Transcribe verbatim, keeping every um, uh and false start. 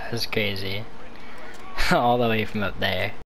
That's crazy. All the way from up there.